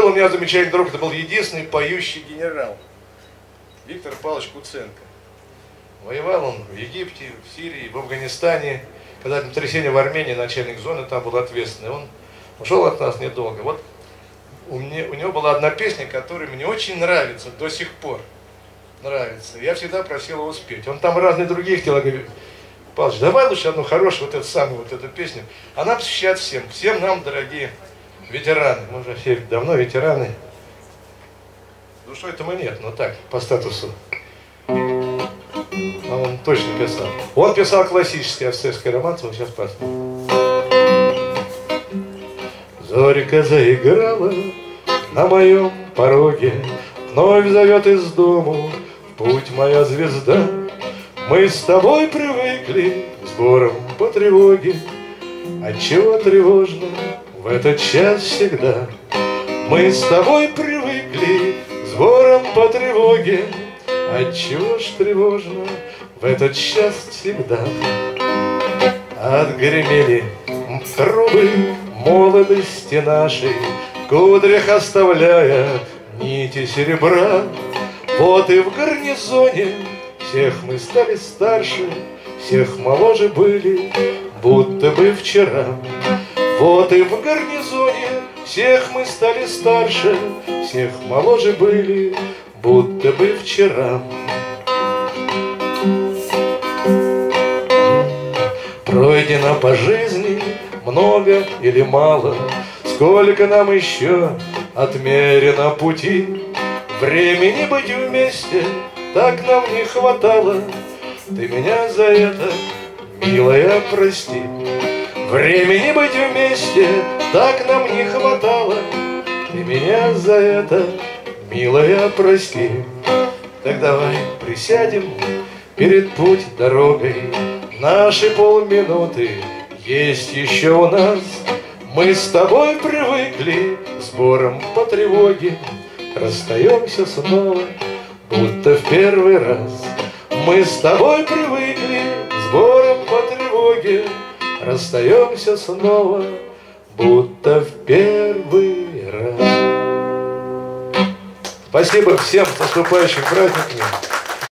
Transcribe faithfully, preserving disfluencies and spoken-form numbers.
у меня замечательный друг, это был единственный поющий генерал Виктор Павлович Куценко. Воевал он в Египте, в Сирии, в Афганистане. Когда землетрясение в Армении, начальник зоны там был ответственный. Он ушел от нас недолго. Вот у, меня, у него была одна песня, которая мне очень нравится до сих пор. Нравится. Я всегда просил его спеть. Он там разные другие хотел. Я говорю: Павлович, давай лучше одну хорошую, вот эту самую, вот эту песню. Она посвящает всем, всем нам, дорогие ветераны. Мы уже все давно ветераны. Душой-то мы нет, но так, по статусу. А он точно писал. Он писал классический офицерский роман, вот сейчас посмотрим. Зорька заиграла на моем пороге, вновь зовет из дому в путь моя звезда. Мы с тобой привыкли к сборам по тревоге. Отчего тревожно в этот час всегда? Мы с тобой привыкли к сборам по тревоге. Отчего ж тревожно в этот час всегда? Отгремели трубы молодости нашей, кудрях оставляя нити серебра. Вот и в гарнизоне всех мы стали старше, всех моложе были, будто бы вчера. Вот и в гарнизоне всех мы стали старше, всех моложе были, будто бы вчера. Пройдено по жизни много или мало, сколько нам еще отмерено пути. Времени быть вместе так нам не хватало. Ты меня за это, милая, прости. Времени быть вместе так нам не хватало. Ты меня за это, милая, прости. Так давай присядем перед путь дорогой. Наши полминуты есть еще у нас. Мы с тобой привыкли к сборам по тревоге. Расстаемся снова, будто в первый раз. Мы с тобой привыкли к сборам по тревоге. Расстаемся снова, будто в первый раз. Спасибо всем с наступающими праздниками.